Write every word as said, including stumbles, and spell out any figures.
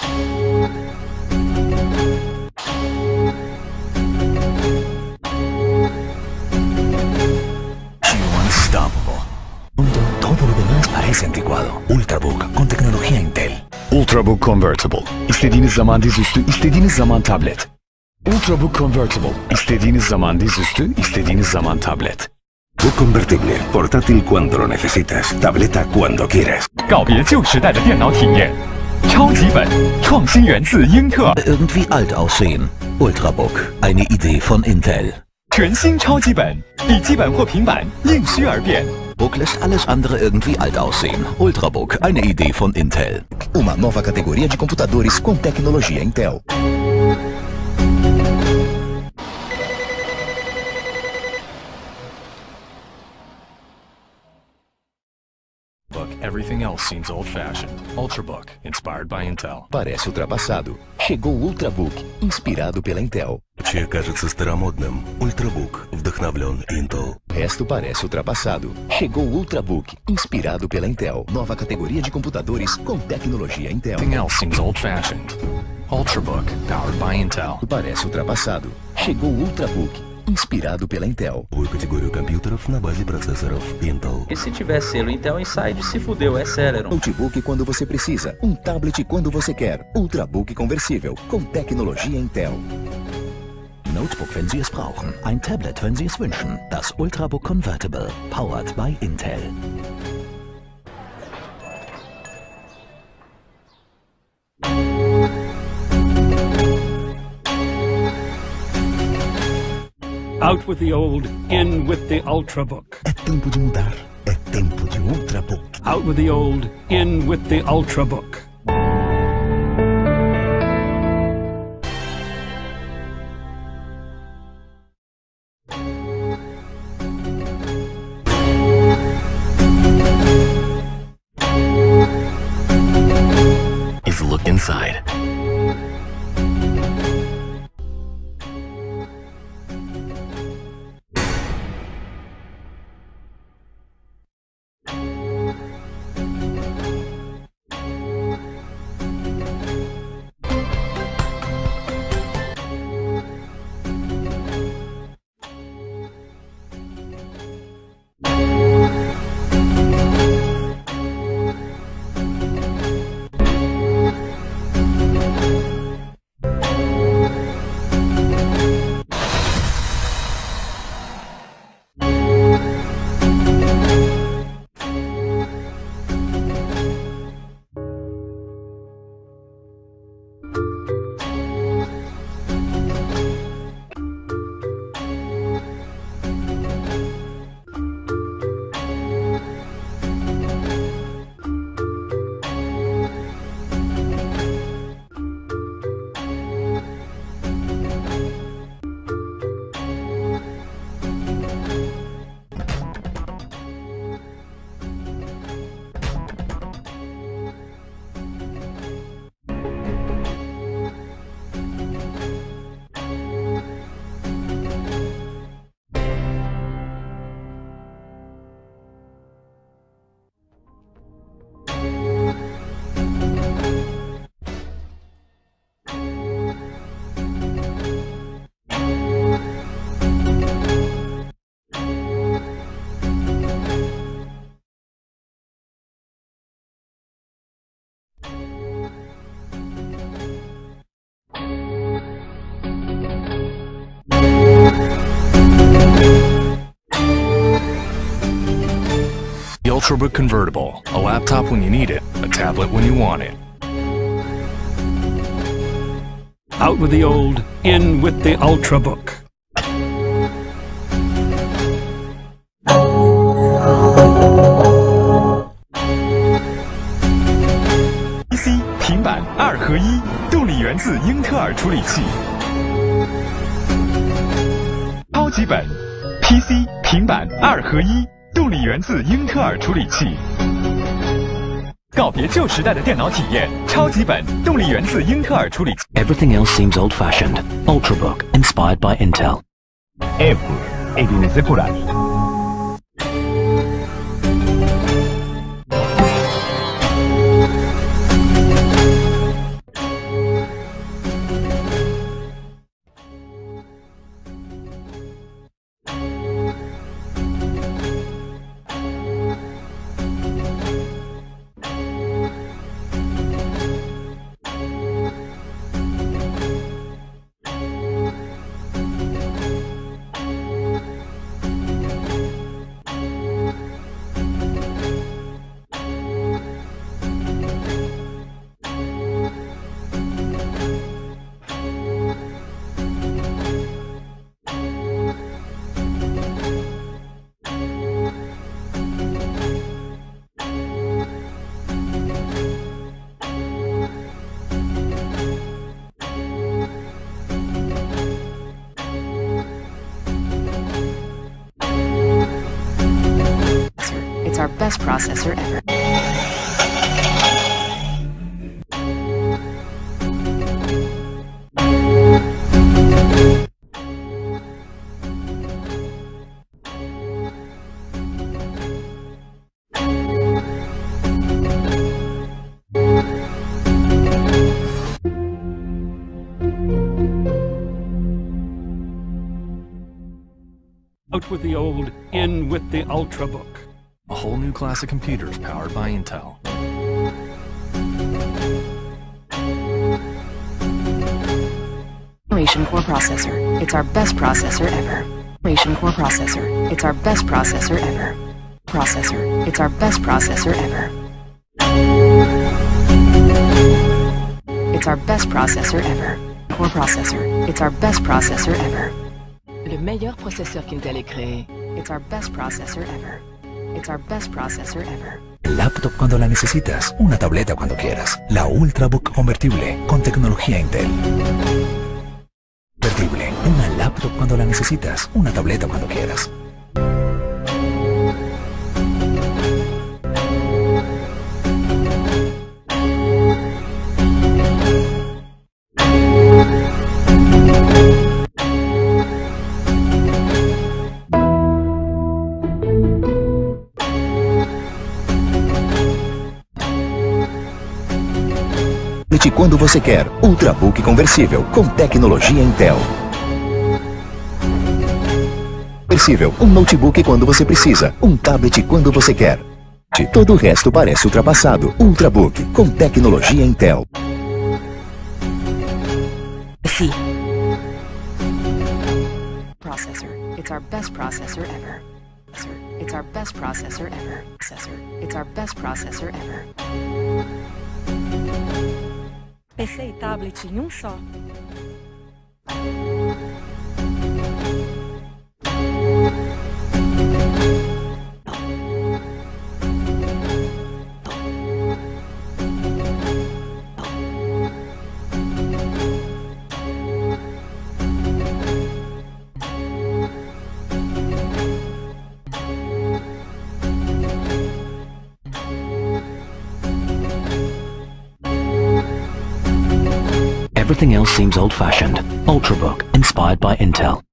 Unstoppable. Todo lo demás parece anticuado. Ultrabook con tecnología Intel. Ultrabook Convertible. İstediğiniz zaman dizüstü, istediğiniz zaman tablet. Ultrabook Convertible. İstediğiniz zaman dizüstü, istediğiniz zaman tablet. Book Convertible. Portátil cuando lo necesitas. Tableta cuando quieras. 告别旧时代的电脑体验，超级本，创新源自英特尔。 Irgendwie alt aussehen. Ultrabook. Eine Idee von Intel. 全新超级本，笔记本或平板应需而变。 Book lässt alles andere irgendwie alt aussehen. Ultrabook, eine Idee von Intel. Uma nova categoria de computadores com tecnologia Intel. Book, everything else seems old-fashioned. Ultrabook, inspired by Intel. Parece ultrapassado. Chegou o Ultrabook, inspirado pela Intel. Че кажется старомодным. Ультрабук вдохновлен Intel. O resto parece ultrapassado. Chegou o Ultrabook, inspirado pela Intel. Nova categoria de computadores com tecnologia Intel. Everything else seems old-fashioned. Ultrabook, powered by Intel. Parece ultrapassado. Chegou o Ultrabook, inspirado pela Intel. Новую категорию компьютеров на базе процессоров Intel. E se tiver selo Intel Inside, se fudeu, é Celeron. Notebook quando você precisa. Um tablet quando você quer. Ultrabook conversível, com tecnologia Intel. Notebook, wenn Sie es brauchen. Ein Tablet, wenn Sie es wünschen. Das Ultrabook Convertible, powered by Intel. Out with the old, in with the Ultrabook. É tempo de mudar. É tempo de Ultrabook. Out with the old, in with the Ultrabook. Is look inside. The Ultrabook Convertible, a laptop when you need it, a tablet when you want it. Out with the old, in with the Ultrabook. P C 平板二合一，动力源自英特尔处理器。超级本 P C 平板二合一，动力源自英特尔处理器。告别旧时代的电脑体验，超级本，动力源自英特尔处理器。 Everything else seems old-fashioned. Ultrabook, inspired by Intel. Epos, edinize coragem. Out with the old, in with the Ultrabook. A whole new class of computers powered by Intel. Generation Core Processor. It's our best processor ever. Generation Core Processor. It's our best processor ever. Processor. It's our best processor ever. It's our best processor ever. Core Processor. It's our best processor ever. Le meilleur processeur qu'Intel ait créé. It's our best processor ever. It's our best processor ever. Laptop cuando la necesitas, una tableta cuando quieras. La Ultrabook convertible con tecnología Intel. Convertible, una laptop cuando la necesitas, una tableta cuando quieras. Quando você quer, Ultrabook conversível com tecnologia Intel. Conversível, um notebook quando você precisa, um tablet quando você quer. Todo o resto parece ultrapassado. Ultrabook com tecnologia Intel. Sim. Processor. It's our best processor ever. It's our best processor ever. Processor. It's our best processor ever. P C e tablet em um só. Everything else seems old-fashioned. Ultrabook, inspired by Intel.